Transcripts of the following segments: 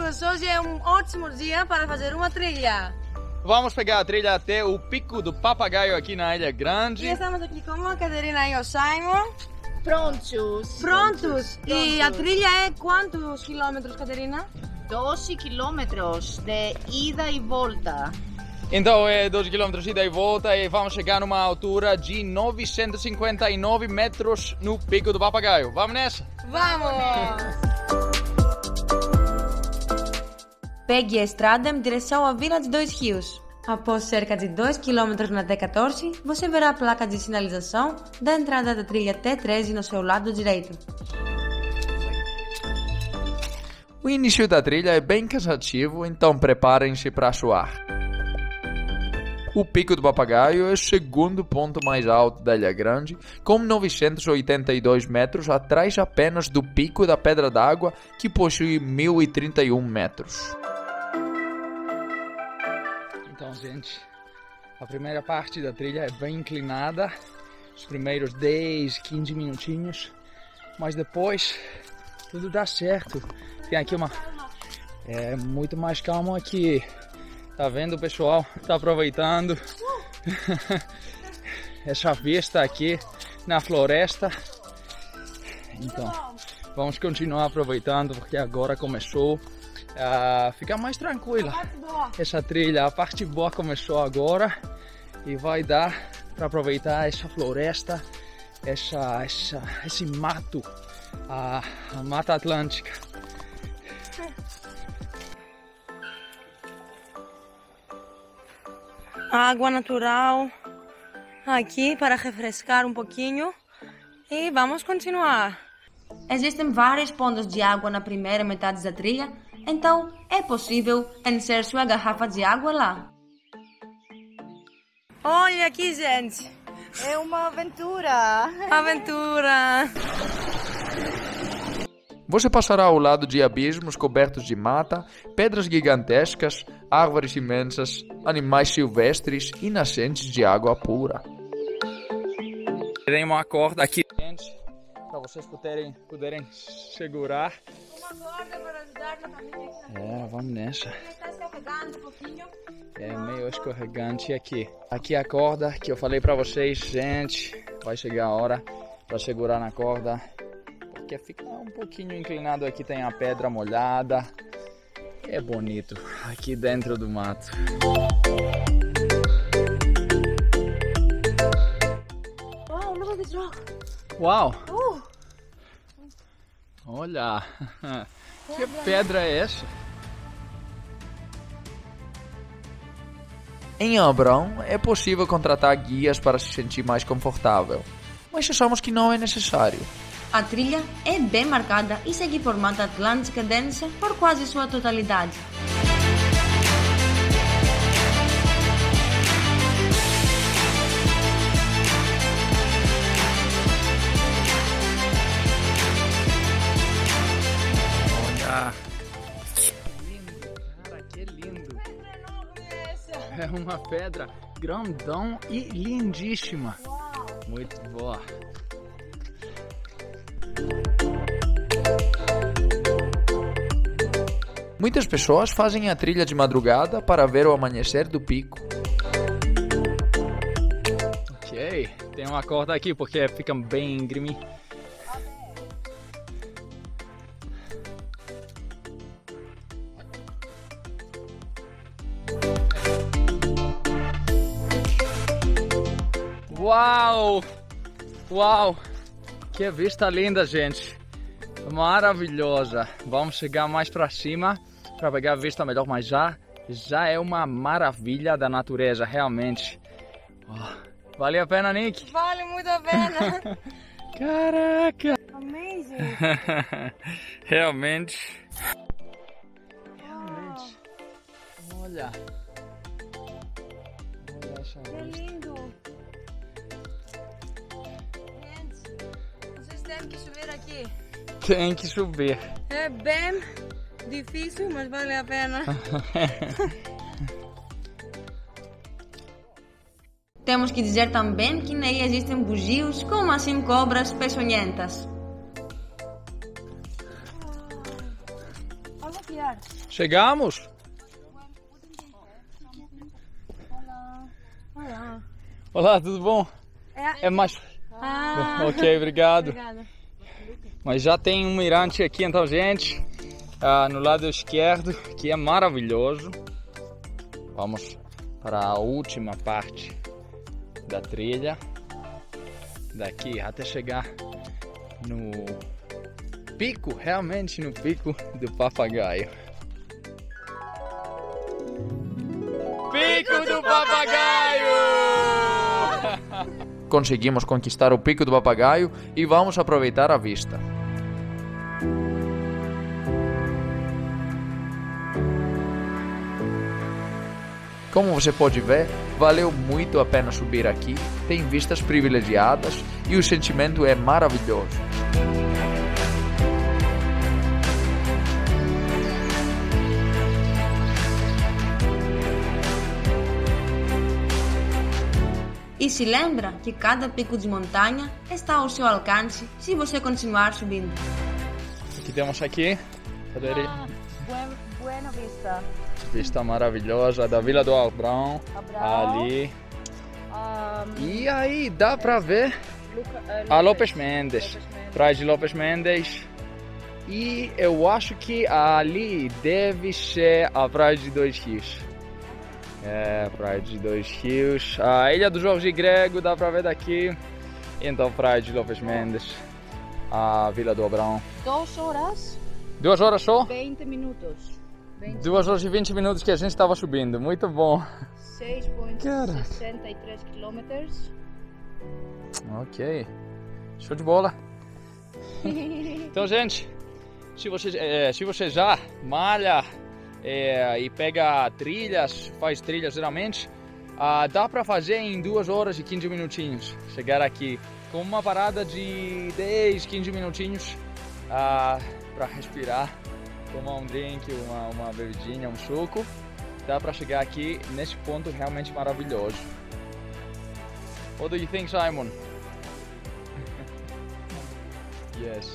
Mas hoje é um ótimo dia para fazer uma trilha. Vamos pegar a trilha até o Pico do Papagaio aqui na Ilha Grande. E estamos aqui com a Catarina e o Simon. Prontos. E a trilha é quantos quilômetros, Catarina? 12 quilômetros de ida e volta. Então é 12 km ida e volta e vamos chegar numa altura de 959 metros no Pico do Papagaio. Vamos nessa? Vamos! Pegue a estrada em direção à Vila de Dois Rios. Após cerca de 2 km na T14, você verá a placa de sinalização da entrada da trilha T13 no seu lado direito. O início da trilha é bem cansativo, então preparem-se para suar. O Pico do Papagaio é o segundo ponto mais alto da Ilha Grande, com 982 metros, atrás apenas do Pico da Pedra d'Água, que possui 1031 metros. Então, gente, a primeira parte da trilha é bem inclinada, os primeiros 10, 15 minutinhos, mas depois tudo dá certo. Tem aqui é muito mais calmo aqui. Tá vendo, pessoal? Tá aproveitando essa vista aqui na floresta. Então, vamos continuar aproveitando porque agora começou a ficar mais tranquila. Essa trilha, a parte boa começou agora e vai dar para aproveitar essa floresta, esse mato, a Mata Atlântica. Água natural aqui para refrescar um pouquinho e vamos continuar. Existem vários pontos de água na primeira metade da trilha, então é possível encher sua garrafa de água lá. Olha aqui, gente! É uma aventura! Aventura! Você passará ao lado de abismos cobertos de mata, pedras gigantescas, árvores imensas, animais silvestres e nascentes de água pura. Tem uma corda aqui dentro para vocês poderem segurar. Uma corda para ajudar no caminho. Vamos nessa. Está escorregando um pouquinho. É meio escorregante aqui. Aqui a corda que eu falei para vocês, gente. Vai chegar a hora para segurar na corda. Porque fica um pouquinho inclinado aqui, tem a pedra molhada. É bonito aqui dentro do mato. Uau, look at this rock. Uau! Olha! Que pedra é essa? Em Abrão é possível contratar guias para se sentir mais confortável, mas achamos que não é necessário. A trilha é bem marcada e segue por Mata Atlântica densa por quase sua totalidade. Olha! Que lindo, cara, que lindo! É uma pedra grandão e lindíssima. Muito boa. Muitas pessoas fazem a trilha de madrugada para ver o amanhecer do pico. Ok, tem uma corda aqui porque fica bem íngreme. Uau! Uau! Que vista linda, gente! Maravilhosa! Vamos chegar mais para cima para pegar a vista melhor, mas já é uma maravilha da natureza, realmente. Oh, vale a pena, Nick? Vale muito a pena! Caraca! Amazing! Realmente. Olha! Olha essa Que vista. lindo! Gente, vocês têm que subir aqui. Tem que subir. É bem difícil, mas vale a pena. Temos que dizer também que na ilha existem bugios, como assim cobras peçonhentas. Chegamos? Olá. Olá, tudo bom? É mais... Ok, obrigado. Obrigada. Mas já tem um mirante aqui, então, gente, no lado esquerdo, que é maravilhoso. Vamos para a última parte da trilha. Daqui até chegar no pico, realmente no pico do Papagaio. Pico do Papagaio! Conseguimos conquistar o Pico do Papagaio e vamos aproveitar a vista. Como você pode ver, valeu muito a pena subir aqui, tem vistas privilegiadas e o sentimento é maravilhoso. E se lembra que cada pico de montanha está ao seu alcance se você continuar subindo. O que temos aqui? Buena vista. Vista maravilhosa da Vila do Abrão, ali. E aí dá pra ver a Lopes Mendes, praia de Lopes Mendes. E eu acho que ali deve ser a praia de Dois Rios. É, praia de Dois Rios. A ilha do Jorge Grego dá pra ver daqui. Então praia de Lopes Mendes, a Vila do Abrão. 2 horas? 2 horas só? 20 minutos. 2 horas e 20 minutos que a gente estava subindo, muito bom. 6,63 quilômetros. Ok, show de bola. Então, gente, se você já malha e pega trilhas, faz trilhas geralmente, dá para fazer em 2 horas e 15 minutinhos. Chegar aqui com uma parada de 10, 15 minutinhos para respirar. Tomar um drink, uma bebidinha, um suco, dá para chegar aqui nesse ponto realmente maravilhoso. What do you think, Simon? Yes.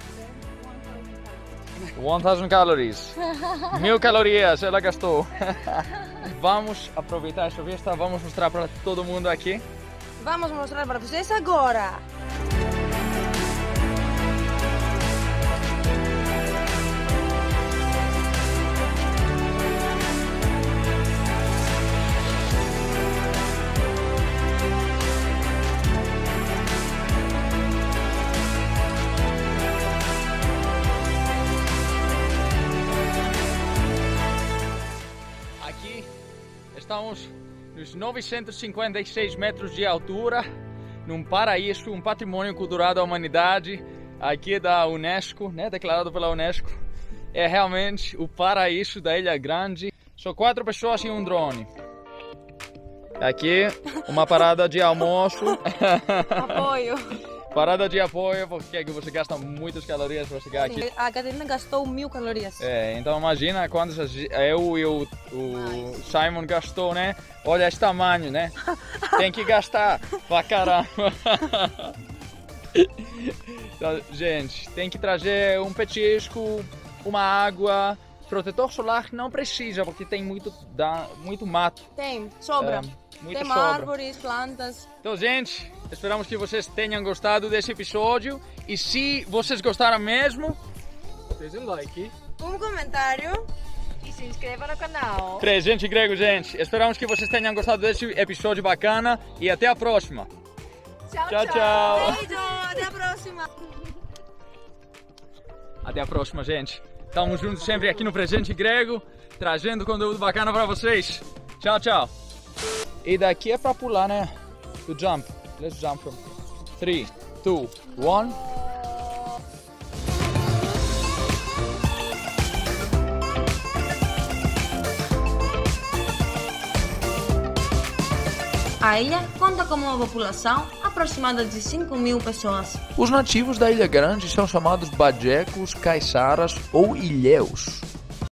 1000 calories. 1000 calorias ela gastou. Vamos aproveitar essa vista, vamos mostrar para todo mundo aqui. Vamos mostrar para vocês agora. Estamos nos 956 metros de altura, num paraíso, um patrimônio cultural da humanidade, aqui da Unesco, né, declarado pela Unesco. É realmente o paraíso da Ilha Grande. São 4 pessoas e um drone. Aqui, uma parada de almoço. Apoio. Parada de apoio, porque você gasta muitas calorias para chegar aqui. A Catarina gastou 1000 calorias. Então imagina quantas eu e o Simon gastou, né? Olha esse tamanho, né? Tem que gastar pra caramba. Então, gente, tem que trazer um petisco, uma água. Protetor solar não precisa, porque tem muito mato. Tem, sobra. Muita tem sobra. árvores, plantas. Então, gente, esperamos que vocês tenham gostado desse episódio. E se vocês gostaram mesmo, deixem um like. Um comentário. E se inscreva no canal. Presente grego, gente. Esperamos que vocês tenham gostado desse episódio bacana. E até a próxima. Tchau, Tchau, tchau. tchau. Beijo, até a próxima. Até a próxima, gente. Estamos juntos sempre aqui no Presente Grego, trazendo conteúdo bacana para vocês. Tchau, tchau. E daqui é para pular, né? To jump. Let's jump from 3, 2, 1. A ilha conta com uma população aproximada de 5.000 pessoas. Os nativos da Ilha Grande são chamados bajecos, caiçaras ou ilhéus.